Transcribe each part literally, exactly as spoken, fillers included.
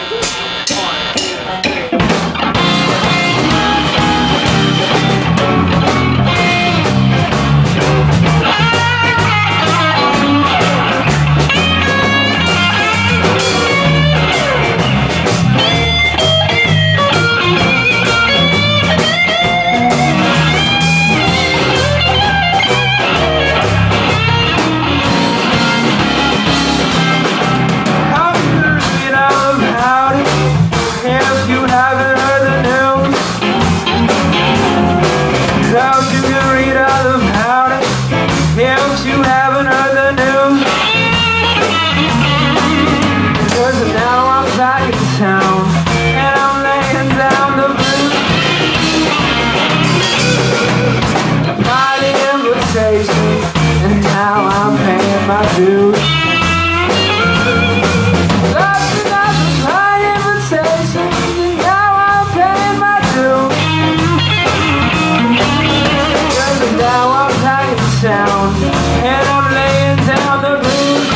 And now I'm paying my dues. Lots and lots of kind invitations, and now I'm paying my dues. Cause now I'm back in town, and I'm laying down the blues.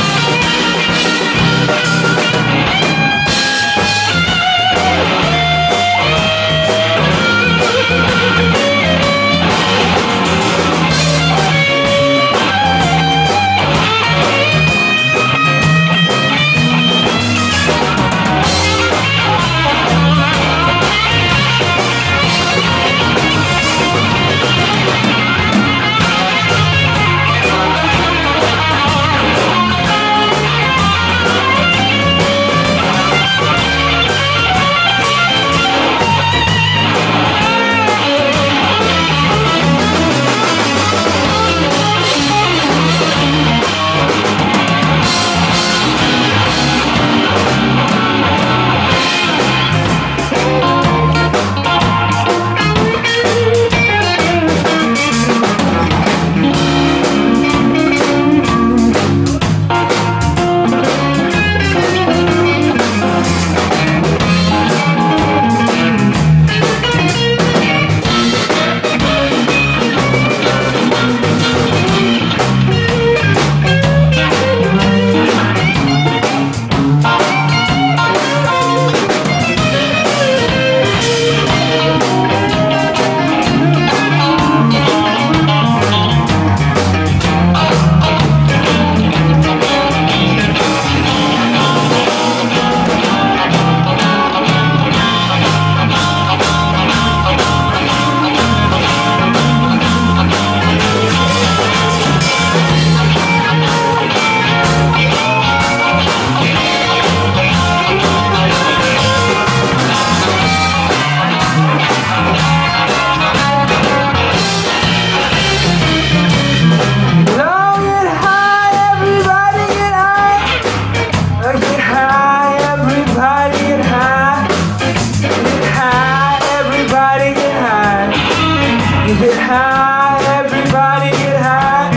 Get high, everybody get high.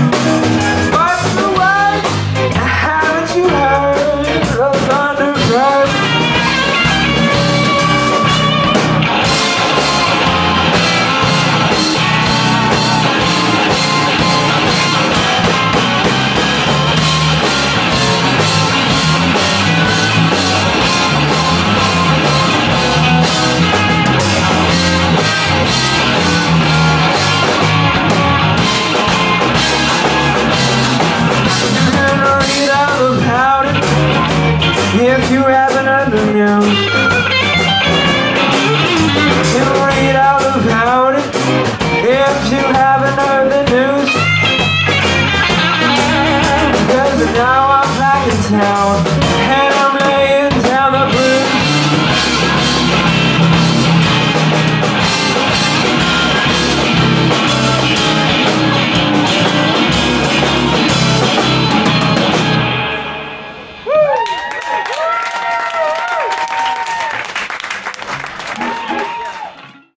What's the word? Haven't you heard of Thunderbird? If you haven't heard the news, you read all about it. If you haven't heard the